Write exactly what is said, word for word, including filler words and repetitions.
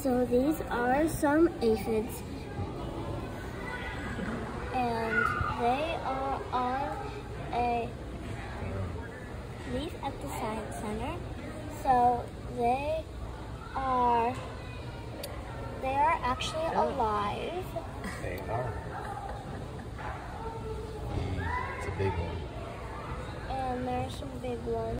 So these are some aphids, and they are on a leaf at the science center. So they are they are actually alive. They are. It's a big one. And there's some big ones.